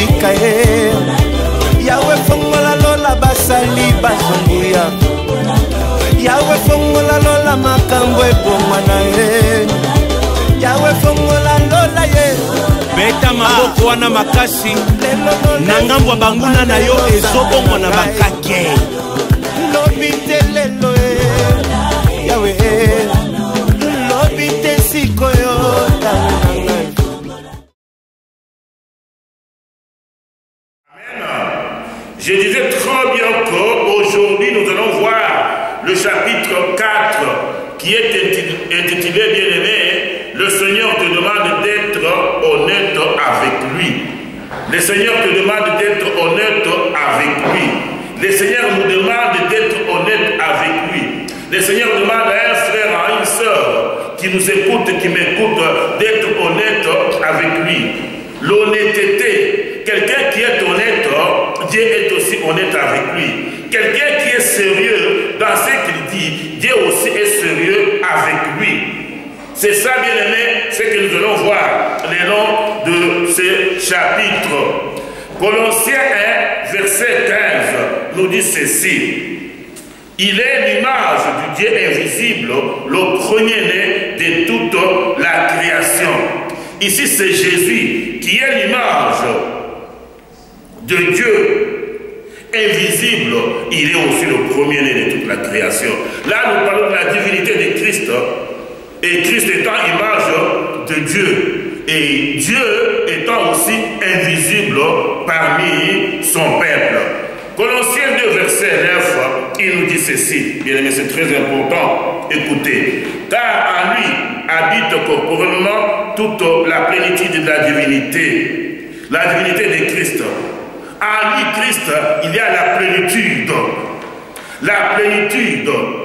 tika ye Yawe fongola lola basali bazonguya Yawe fongola lola makambo ebomwana ye Yawe fongola lola ye Beta maboko wana makasi na ngambo banguna na yo ezobongo na bakake Lobite lelo Yawe Lobite siko yo Je disais très bien qu'aujourd'hui nous allons voir le chapitre 4 qui est intitulé bien-aimé, le Seigneur te demande d'être honnête avec lui. Le Seigneur te demande d'être honnête avec lui. Le Seigneur nous demande d'être honnête avec lui. Le Seigneur demande à un frère, à une sœur qui nous écoute, qui m'écoute, d'être honnête avec lui. L'honnêteté, quelqu'un qui est honnête, Dieu est aussi honnête avec lui. Quelqu'un qui est sérieux dans ce qu'il dit, Dieu aussi est sérieux avec lui. C'est ça, bien aimé, ce que nous allons voir le long de ce chapitre. Colossiens 1, verset 15, nous dit ceci. Il est l'image du Dieu invisible, le premier-né de toute la création. Ici, c'est Jésus qui est l'image de Dieu invisible. Il est aussi le premier-né de toute la création. Là, nous parlons de la divinité de Christ. Et Christ étant image de Dieu. Et Dieu étant aussi invisible parmi son peuple. Colossiens 2, verset 9, il nous dit ceci. Bien aimé, c'est très important. Écoutez. Car en lui habite corporellement toute la plénitude de la divinité. La divinité de Christ. En lui, Christ, il y a la plénitude. La plénitude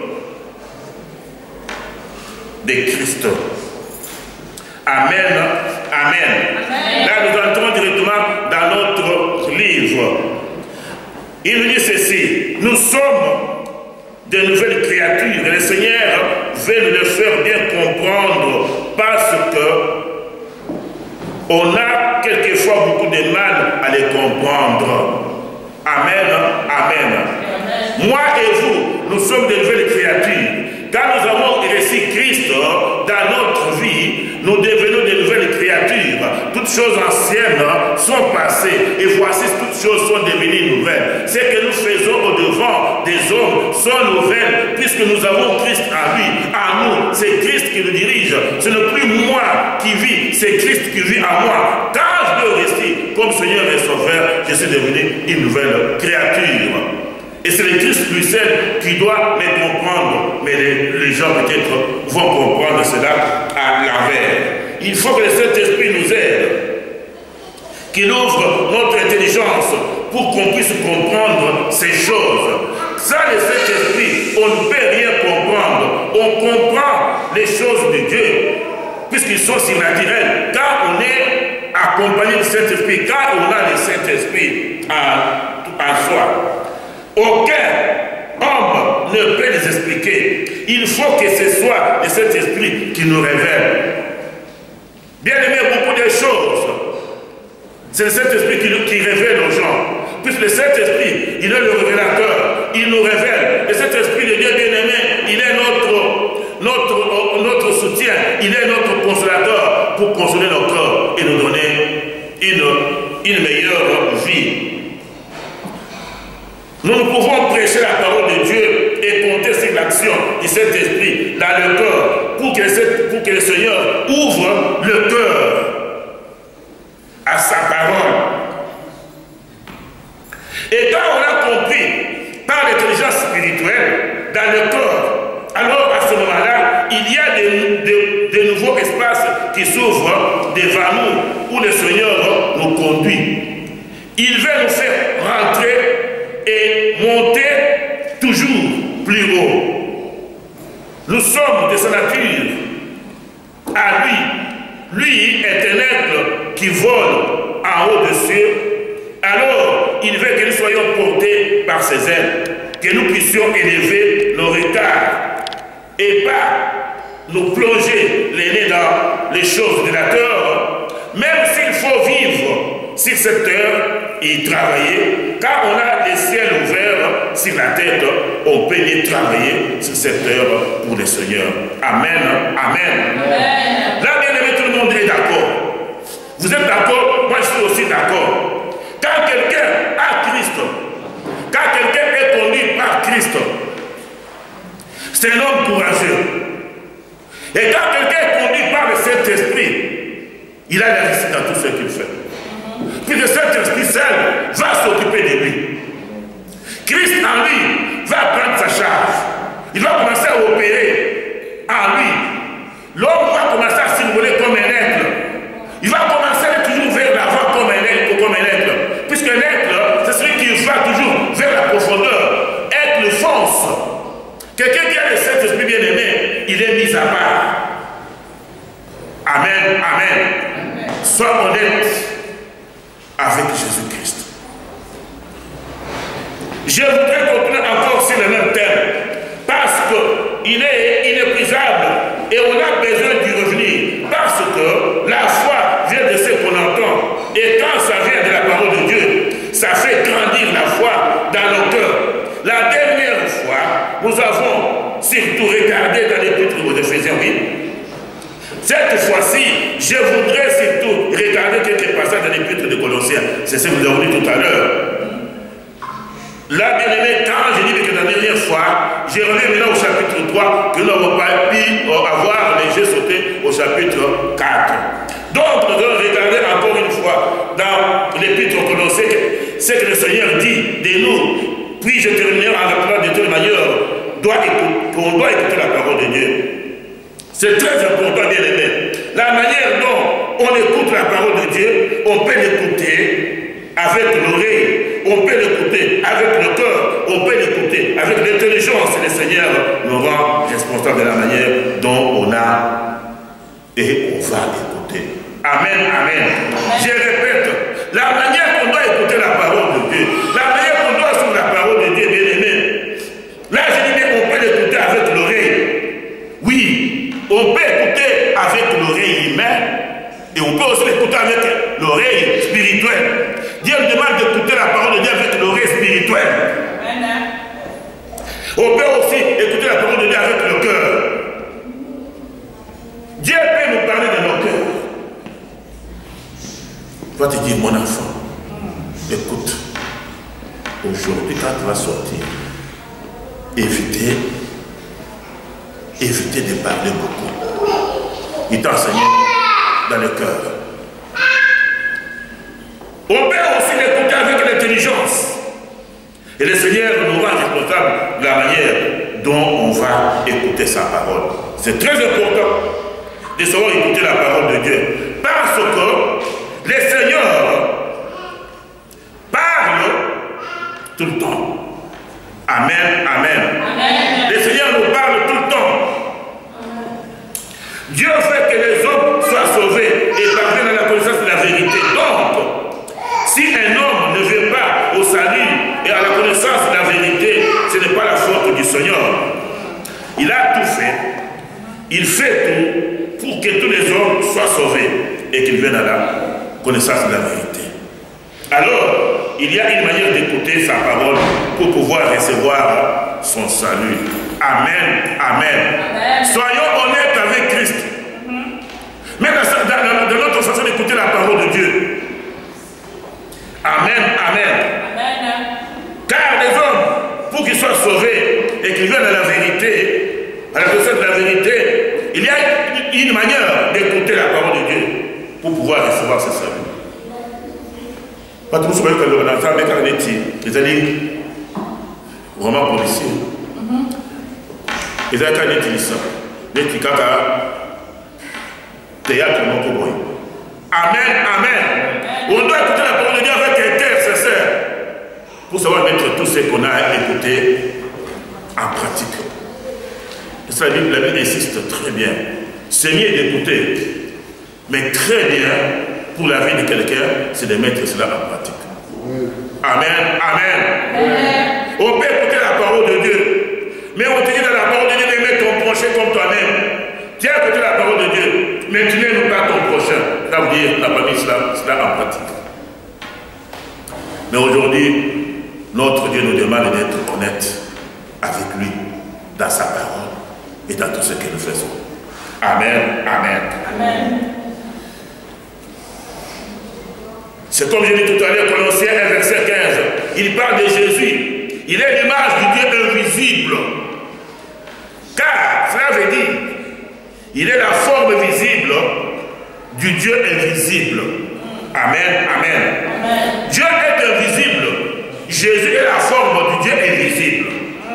de Christ. Amen. Amen. Là, nous entrons directement dans notre livre. Il nous dit ceci. Nous sommes de nouvelles créatures et le Seigneur veut nous le faire bien comprendre parce que on a quelquefois beaucoup de mal à les comprendre. Amen. Amen. Moi et vous, nous sommes de nouvelles créatures. Quand nous avons reçu Christ dans notre vie, nous devenons de nouvelles créatures. Toutes choses anciennes sont passées et voici toutes choses sont devenues nouvelles. Ce que nous faisons au-devant des hommes sont nouvelles puisque nous avons Christ en lui. En nous, c'est Christ qui nous dirige. Ce n'est plus moi qui vis, c'est Christ qui vit en moi. Quand je le reçu comme Seigneur et Sauveur, je suis devenu une nouvelle créature. Et c'est le Christ lui seul qui doit me comprendre. Mais les gens peut-être vont comprendre cela à l'envers. Il faut que le Saint-Esprit nous aide, qu'il ouvre notre intelligence pour qu'on puisse comprendre ces choses. Sans le Saint-Esprit, on ne peut rien comprendre. On comprend les choses de Dieu, puisqu'ils sont si naturels. Quand on est accompagné du Saint-Esprit, quand on a le Saint-Esprit en soi, aucun homme ne peut les expliquer. Il faut que ce soit le Saint-Esprit qui nous révèle. Bien aimé, beaucoup de choses, c'est le Saint-Esprit qui révèle aux gens. Puisque le Saint-Esprit, il est le révélateur, il nous révèle. Le Saint-Esprit de Dieu bien-aimé, il est notre soutien, il est notre consolateur pour consoler nos corps et nous donner une meilleure vie. Nous pouvons prêcher la parole de Dieu et compter sur l'action du Saint-Esprit dans le cœur pour que le Seigneur ouvre le cœur à sa parole. Et quand on a compris par l'intelligence spirituelle dans le corps, alors à ce moment-là, il y a de nouveaux espaces qui s'ouvrent devant nous où le Seigneur nous conduit. Il veut nous faire rentrer et monter toujours plus haut. Nous sommes de sa nature à lui. Lui est un être qui vole en haut des cieux. Alors, il veut que nous soyons portés par ses ailes, que nous puissions élever nos regards et pas nous plonger les nez dans les choses de la terre, même s'il faut vivre sur cette terre et travailler. Quand on a les ciels ouverts sur la tête, on peut y travailler sur cette terre pour le Seigneur. Amen. Amen. Amen. Là, bien aimé, tout le monde est d'accord. Vous êtes d'accord? Moi, je suis aussi d'accord. Quand quelqu'un a Christ, quand quelqu'un est conduit par Christ, c'est un homme courageux. Et quand quelqu'un est conduit par le Saint-Esprit, il a la réussite dans tout ce qu'il fait. Puis le Saint-Esprit seul va s'occuper de lui. Christ en lui va prendre sa charge. Il va commencer à opérer en lui. L'homme va commencer à s'envoler comme un aigle. Il va commencer à toujours vers l'avant comme un aigle. Puisque l'aigle, c'est celui qui va toujours vers la profondeur. Aigle fonce. Quelqu'un qui a le Saint-Esprit bien-aimé, il est mis à part. Amen, amen. Sois honnête avec Jésus-Christ. Je voudrais continuer encore sur le même thème, parce qu'il est inépuisable et on a besoin d'y revenir, parce que la foi vient de ce qu'on entend, et quand ça vient de la parole de Dieu, ça fait grandir la foi dans nos cœurs. La dernière fois, nous avons surtout regardé dans l'Épître aux Éphésiens, oui. Cette fois-ci, je voudrais surtout regarder quelques passages dans l'Épître de Colossiens. C'est ce que nous avons dit tout à l'heure. Là, bien aimé, quand j'ai dit que la dernière fois, j'ai reviens maintenant au chapitre 3, que nous n'avons pas pu avoir les jeux sautés au chapitre 4. Donc, nous allons regarder encore une fois dans l'Épître aux Colossiens ce que le Seigneur dit de nous. Puis je terminerai en rappelant de toute manière qu'on doit écouter la parole de Dieu. C'est très important, bien aimé. La manière dont on écoute la parole de Dieu, on peut l'écouter avec l'oreille, on peut l'écouter avec le cœur, on peut l'écouter avec l'intelligence. Et le Seigneur nous rend responsables de la manière dont on a et on va écouter. Amen, amen. Je répète, la manière qu'on doit écouter la parole de Dieu, la manière qu'on doit suivre la parole de Dieu, bien aimé. Là, je dis bien qu'on peut l'écouter avec l'oreille. Oui, on peut écouter avec l'oreille humaine et on peut aussi l'écouter avec l'oreille spirituelle. Dieu nous demande d'écouter la parole de Dieu avec l'oreille spirituelle. On peut aussi écouter la parole de Dieu avec le cœur. Dieu peut nous parler de nos cœurs. Il va te dire, mon enfant, écoute, aujourd'hui quand tu vas sortir, évitez de parler beaucoup. Il t'a enseigné dans le cœur. On peut aussi l'écouter avec l'intelligence. Et le Seigneur nous rend responsable de la manière dont on va écouter sa parole. C'est très important de savoir écouter la parole de Dieu. Parce que le Seigneur parle tout le temps. Amen, amen. Amen. Le Seigneur nous parle tout le temps. Dieu fait que les hommes soient sauvés et parviennent à la connaissance de la vérité. Donc, si un homme ne vient pas au salut et à la connaissance de la vérité, ce n'est pas la faute du Seigneur. Il a tout fait. Il fait tout pour que tous les hommes soient sauvés et qu'ils viennent à la connaissance de la vérité. Alors, il y a une manière d'écouter sa parole pour pouvoir recevoir son salut. Amen, amen. Amen. Soyons honnêtes avec Christ. Mais dans notre façon d'écouter la parole de Dieu. Amen, amen. Amen. Car les hommes, pour qu'ils soient sauvés et qu'ils viennent à la vérité, à la connaissance de la vérité, il y a une manière d'écouter la parole de Dieu pour pouvoir recevoir ce salut. Pas tout ce que l'on a fait avec un étier, les alliés, vraiment policiers. Ils ont un étier, l'étier kaka, théâtre, mon cowboy. Amen, amen. On doit écouter la parole de Dieu avec un cœur sincère pour savoir mettre tout ce qu'on a écouté en pratique. Et ça, la Bible insiste très bien. C'est mieux d'écouter, mais très bien pour la vie de quelqu'un, c'est de mettre cela en pratique. Amen, amen. On peut écouter la parole de Dieu, mais on te dit dans la parole de Dieu de mettre ton prochain comme toi-même. Tu as écouté la parole de Dieu, mais tu n'aimes pas ton prochain. Ça veut dire que tu n'as pas mis cela en pratique. Mais aujourd'hui, notre Dieu nous demande d'être honnêtes avec lui, dans sa parole et dans tout ce que nous faisons. Amen, amen. Amen. C'est comme je dis tout à l'heure, Colossiens 1, verset 15. Il parle de Jésus. Il est l'image du Dieu invisible. Car, cela veut dire, il est la forme visible du Dieu invisible. Amen, amen. Amen. Dieu est invisible. Jésus est la forme du Dieu invisible.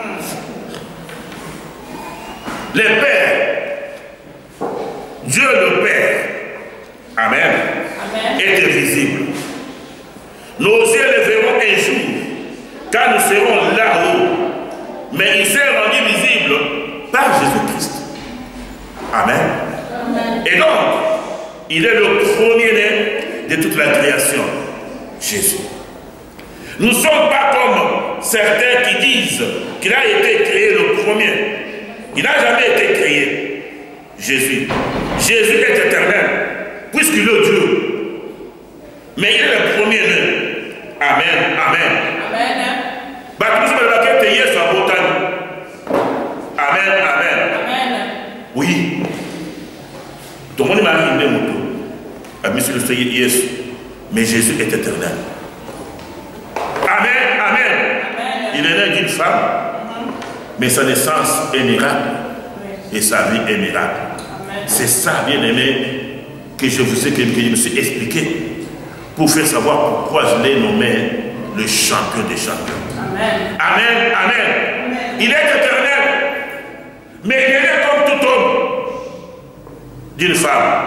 Le Père, Dieu le Père, amen, Amen. est invisible. Nos yeux le verront un jour, car nous serons là-haut. Mais il s'est rendu visible par Jésus-Christ. Amen. Amen. Et donc, il est le premier-né de toute la création, Jésus. Nous ne sommes pas comme certains qui disent qu'il a été créé le premier. Il n'a jamais été créé. Jésus. Jésus est éternel, puisqu'il est Dieu. Mais il est le premier-né. Amen, amen. Amen. Amen, amen. Amen. Oui. Tout le monde m'a dit monsieur le Seigneur Jésus. Mais Jésus est éternel. Amen, amen. Il est né d'une femme. Mais sa naissance est miracle. Et sa vie est miracle. C'est ça, bien aimé, que je vous ai, que je me suis expliqué pour faire savoir pourquoi je l'ai nommé le champion des champions. Amen. Amen, amen. Il est éternel. Mais il est né comme tout homme d'une femme.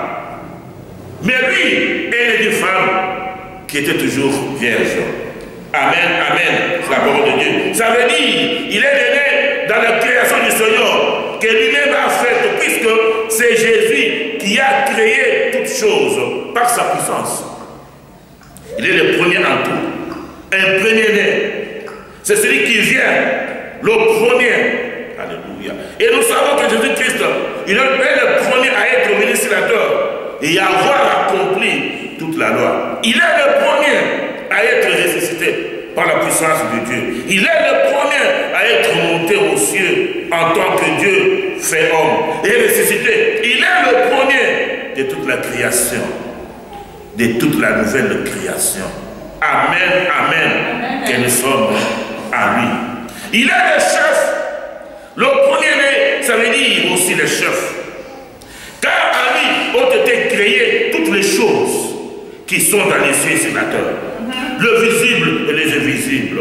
Mais lui, il est d'une femme qui était toujours vierge. Amen, amen. C'est la parole de Dieu. Ça veut dire, il est né dans la création du Seigneur que lui-même a faite, puisque c'est Jésus qui a créé toutes choses par sa puissance. Il est le premier en tout. Un premier-né. C'est celui qui vient, le premier. Alléluia. Et nous savons que Jésus-Christ, il est le premier à être ministre et à avoir accompli toute la loi. Il est le premier à être ressuscité par la puissance de Dieu. Il est le premier à être monté aux cieux en tant que Dieu fait homme et ressuscité. Il est le premier de toute la création, de toute la nouvelle création. Amen, amen, que nous sommes à lui. Il est le chef. Le premier-né, ça veut dire aussi le chef. Car à lui ont été créées toutes les choses qui sont dans les cieux sur la terre. Le visible et les invisibles.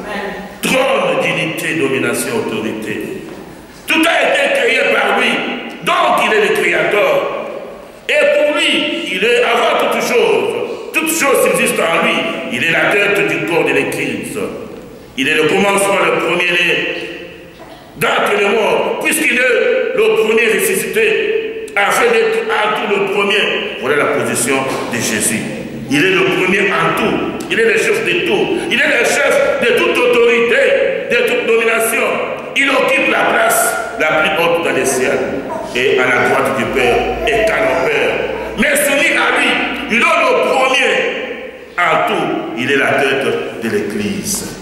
Trône, dignité, domination, autorité. Tout a été créé par lui. Donc il est le créateur. Et pour lui, il est avant toute chose. Toutes choses existent en lui. Il est la tête du corps de l'Église. Il est le commencement, le premier-né d'entre les morts, puisqu'il est le premier ressuscité, afin d'être en tout le premier. Voilà la position de Jésus. Il est le premier en tout. Il est le chef de tout. Il est le chef de toute autorité, de toute domination. Il occupe la place la plus haute dans les ciels et à la droite du Père et qu'à nos pères. Mais celui à lui, il est le premier en tout. Il est la tête de l'Église.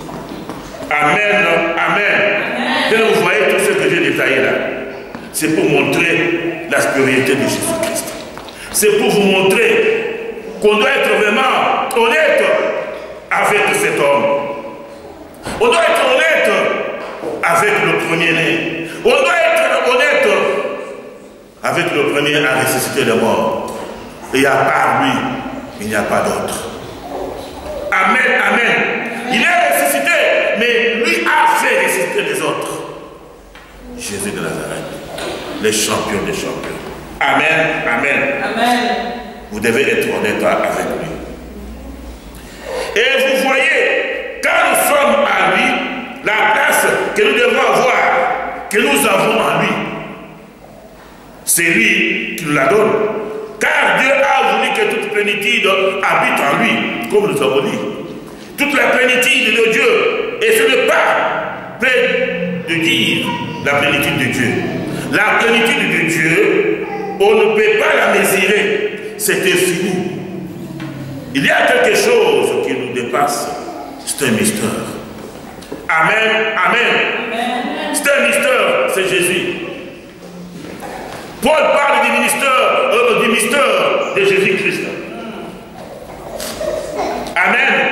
Amen, amen. Et vous voyez tout ce que j'ai détaillé là. C'est pour montrer la spiritualité de Jésus-Christ. C'est pour vous montrer qu'on doit être vraiment honnête avec cet homme. On doit être honnête avec le premier-né. On doit être honnête avec le premier à ressusciter les morts. Et à part lui, il n'y a pas d'autre. Amen, amen. Il est ressuscité, mais lui a fait ressusciter les autres. Jésus de Nazareth, les champions des champions. Amen, amen. Amen. Vous devez être honnête avec lui. Et vous voyez, quand nous sommes à lui, la place que nous devons avoir, que nous avons en lui, c'est lui qui nous la donne. Car Dieu a voulu que toute plénitude habite en lui, comme nous avons dit. Toute la plénitude de Dieu. Et ce n'est pas plein de dire la plénitude de Dieu. La plénitude de Dieu, on ne peut pas la mesurer. C'est infini. Il y a quelque chose qui nous dépasse. passe, c'est un mystère. Amen, amen. C'est un mystère, c'est Jésus. Paul parle du mystère de Jésus-Christ. Amen.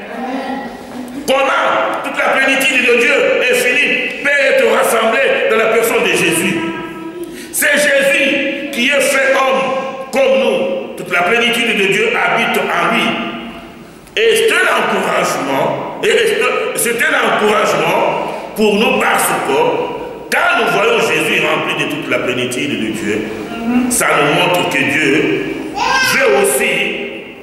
Comment toute la plénitude de Dieu infinie peut être rassemblée dans la personne de Jésus. C'est Jésus qui est fait homme comme nous. Toute la plénitude de Dieu habite en lui. Et c'est un encouragement pour nous parce que quand nous voyons Jésus rempli de toute la plénitude de Dieu, ça nous montre que Dieu veut aussi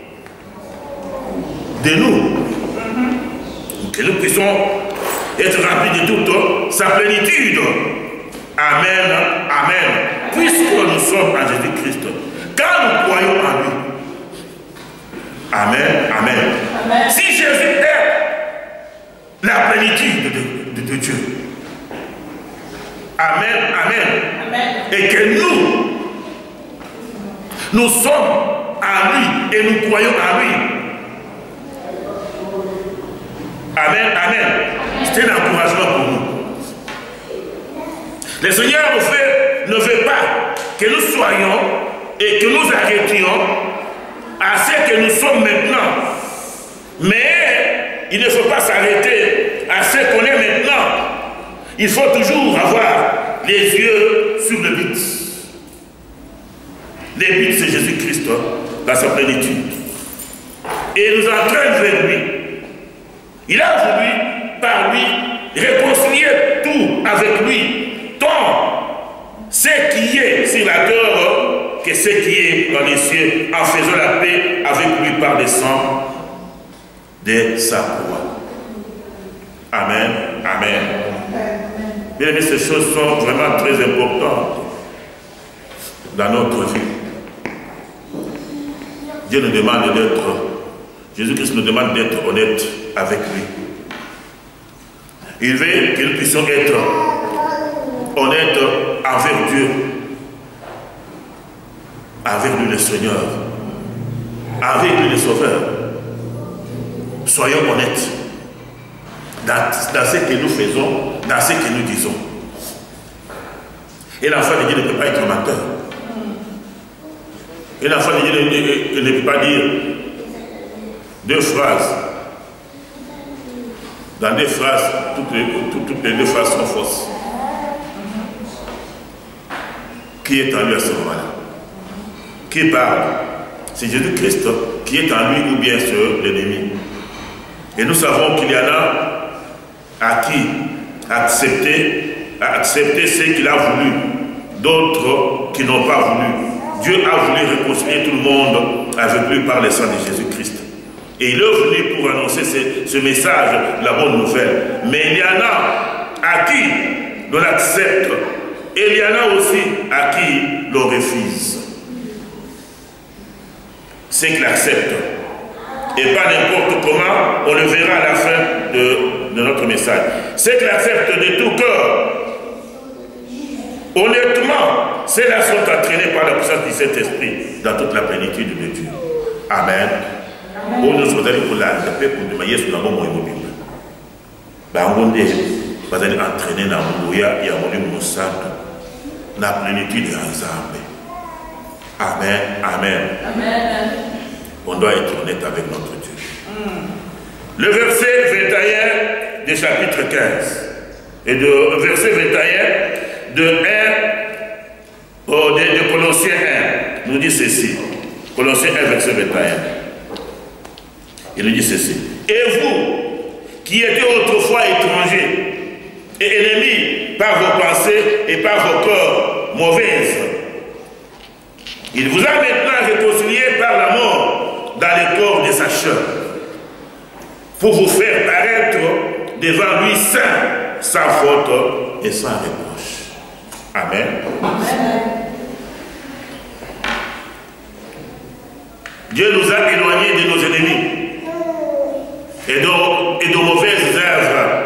de nous. Que nous puissions être remplis de toute sa plénitude. Amen, amen. Puisque nous sommes en Jésus-Christ, quand nous croyons en lui. Amen, amen. Amen. Si Jésus est la plénitude de Dieu. Amen, amen. Amen. Et que nous sommes en lui et nous croyons en lui. Amen, amen. C'est un encouragement pour nous. Le Seigneur ne veut pas que nous soyons et que nous arrêtions à ce que nous sommes maintenant. Mais il ne faut pas s'arrêter à ce qu'on est maintenant. Il faut toujours avoir les yeux sur le but. Le but, c'est Jésus-Christ dans sa plénitude. Et il nous entraîne vers lui. Il a voulu, par lui, réconcilier tout avec lui, tant ce qui est sur la terre que ce qui est dans les cieux, en faisant la paix avec lui par le sang de sa croix. Amen, amen. Bien aimé, ces choses sont vraiment très importantes dans notre vie. Dieu nous demande d'être, Jésus-Christ nous demande d'être honnête avec lui. Il veut que nous puissions être honnêtes envers Dieu, avec lui le Seigneur, avec lui le Sauveur. Soyons honnêtes dans ce que nous faisons, dans ce que nous disons. Et l'enfant de Dieu ne peut pas être menteur. Et l'enfant de Dieu ne peut pas dire deux phrases. Dans des phrases, toutes les deux phrases sont fausses. Qui est en lui à ce moment-là? Qui parle? C'est Jésus-Christ qui est en lui ou bien c'est l'ennemi. Et nous savons qu'il y en a à qui accepter ce qu'il a voulu, d'autres qui n'ont pas voulu. Dieu a voulu réconcilier tout le monde avec lui par le sang de Jésus-Christ. Et il est venu pour annoncer ce message, la bonne nouvelle. Mais il y en a à qui l'on accepte, et il y en a aussi à qui l'on refuse. Ceux qui l'acceptent, et pas n'importe comment, on le verra à la fin de notre message. Ceux qui l'acceptent de tout cœur, honnêtement, ceux-là sont entraînés par la puissance du Saint-Esprit dans toute la plénitude de Dieu. Amen. Nous sommes allés pour la paix pour demander sur la bombe immobile. On est entraîné dans le Bouya et dans la plénitude de l'ensemble. Amen. Amen. Amen. On doit être honnête avec notre Dieu. Le verset 21 du chapitre 15 et de verset 21 de Colossiens 1 nous dit ceci. Colossiens 1 verset 21. Il nous dit ceci. Et vous qui étiez autrefois étrangers et ennemis par vos pensées et par vos corps mauvaises, il vous a maintenant réconciliés par la mort dans le corps de sa chair, pour vous faire paraître devant lui saint, sans faute et sans reproche. Amen. Amen. Dieu nous a éloignés de nos ennemis et de mauvaises œuvres.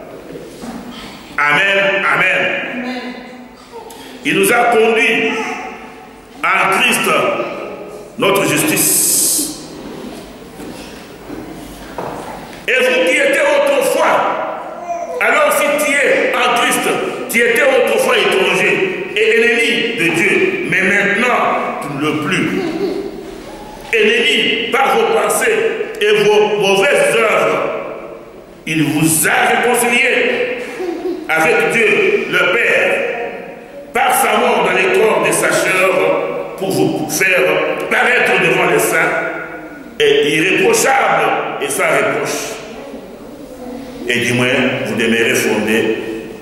Amen. Amen. Il nous a conduits en Christ, notre justice. ennemis par vos pensées et vos mauvaises œuvres. Il vous a réconcilié avec Dieu, le Père, par sa mort dans les corps des sacheurs, pour vous faire paraître devant les saints, et irréprochable et sans reproche. Et du moins, vous demeurez fondé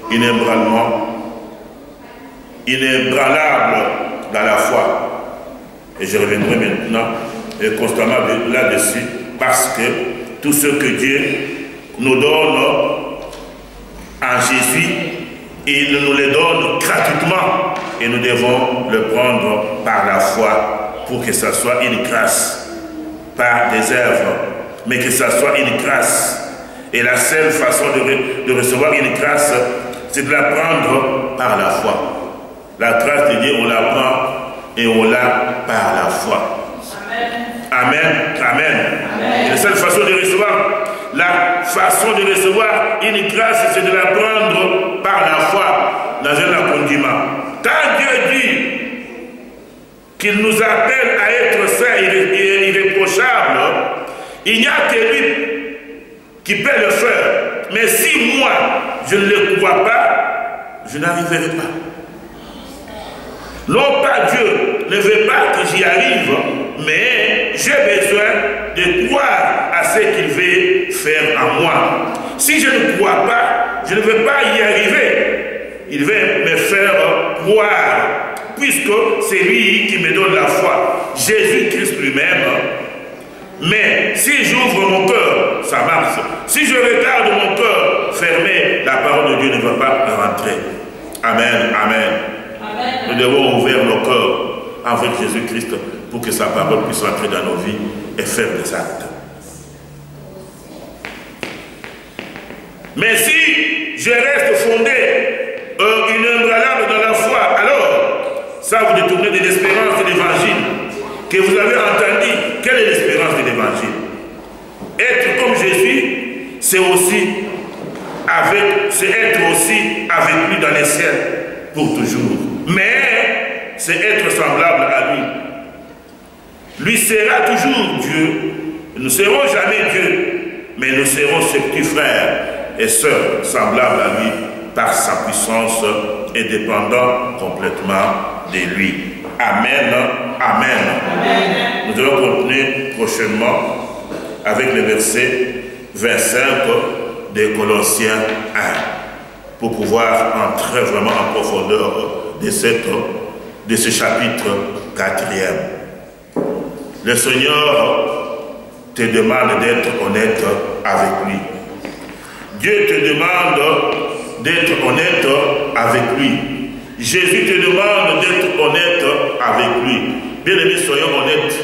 inébranlable dans la foi. Et je reviendrai maintenant constamment là-dessus, parce que tout ce que Dieu nous donne en Jésus, il nous le donne gratuitement, et nous devons le prendre par la foi, pour que ce soit une grâce, pas des œuvres, mais que ce soit une grâce. Et la seule façon de recevoir une grâce, c'est de la prendre par la foi. La grâce de Dieu, on la prend et on l'a par la foi. Amen. Amen. Amen. La seule façon de recevoir, une grâce, c'est de la prendre par la foi dans un accomplissement. Quand Dieu dit qu'il nous appelle à être saints et irréprochables, il n'y a que lui qui peut le faire. Mais si moi, je ne le crois pas, je n'arriverai pas. Non pas Dieu ne veut pas que j'y arrive, mais j'ai besoin de croire à ce qu'il veut faire en moi. Si je ne crois pas, je ne veux pas y arriver. Il veut me faire croire, puisque c'est lui qui me donne la foi, Jésus-Christ lui-même. Mais si j'ouvre mon cœur, ça marche. Si je regarde mon cœur fermé, la parole de Dieu ne va pas rentrer. Amen, amen. Nous devons ouvrir nos cœurs avec Jésus-Christ pour que sa parole puisse entrer dans nos vies et faire des actes. Mais si je reste fondé, inébranlable dans la foi, alors, ça vous détournez de l'espérance de l'évangile que vous avez entendu. Quelle est l'espérance de l'évangile? Être comme Jésus, c'est être aussi avec lui dans les ciels pour toujours. Mais c'est être semblable à lui. Lui sera toujours Dieu. Nous ne serons jamais Dieu, mais nous serons ses petits frères et sœurs semblables à lui par sa puissance et dépendant complètement de lui. Amen. Amen. Amen. Nous allons continuer prochainement avec le verset 25 de Colossiens 1 pour pouvoir entrer vraiment en profondeur de ce chapitre 4e. Le Seigneur te demande d'être honnête avec lui. Dieu te demande d'être honnête avec lui. Jésus te demande d'être honnête avec lui. Bien-aimés, soyons honnêtes.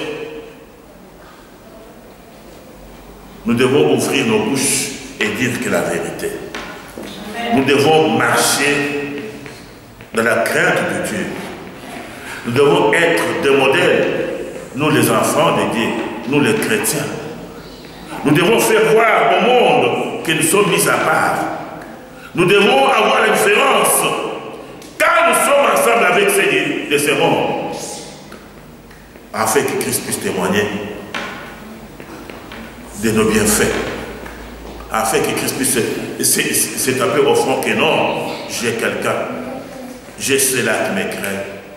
Nous devons ouvrir nos bouches et dire que la vérité. Nous devons marcher dans la crainte de Dieu. Nous devons être des modèles, nous les enfants de Dieu, nous les chrétiens. Nous devons faire voir au monde que nous sommes mis à part. Nous devons avoir la différence quand nous sommes ensemble avec ces mondes, afin que Christ puisse témoigner de nos bienfaits, afin que Christ puisse s'établir au fond que non, j'ai quelqu'un, j'ai cela qui me craint,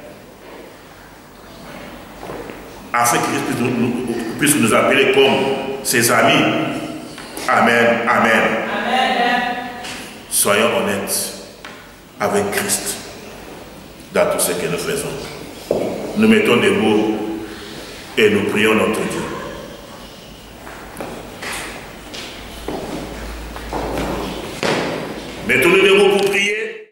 afin que Christ puisse nous appeler comme ses amis. Amen, amen. Amen. Soyons honnêtes avec Christ dans tout ce que nous faisons. Nous mettons debout et nous prions notre Dieu. Mettons-nous debout pour prier.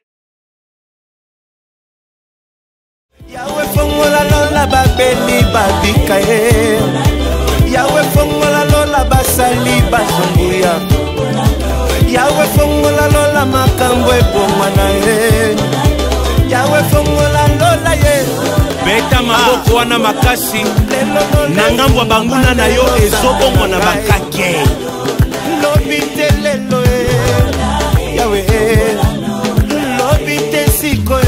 Yahweh fongola lola babeli babikaye. Yahweh fongola lola basali basonguya. Yahweh fongola lola makambo ebomana ye. Yahweh fongola lola ye. Beta maboko wana makasi na ngambo ya banguna na yo ezobongo na bakake. Lobi te lelo ye. Yahweh lobi te siko